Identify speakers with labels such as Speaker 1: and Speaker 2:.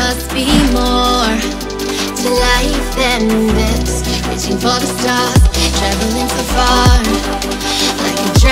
Speaker 1: must be more to life than this. Reaching for the stars, traveling so far, like a